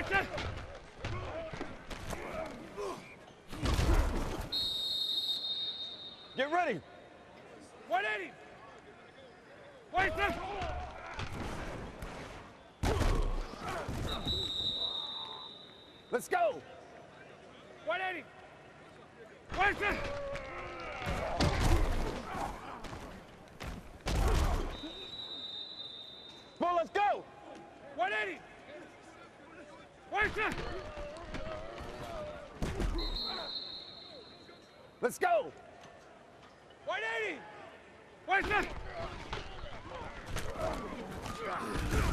Get ready. 180. Wait, this. Let's go. 180. Wait, this. Come on, let's go. 180. Wait, this. Let's go. 180. Wait, this.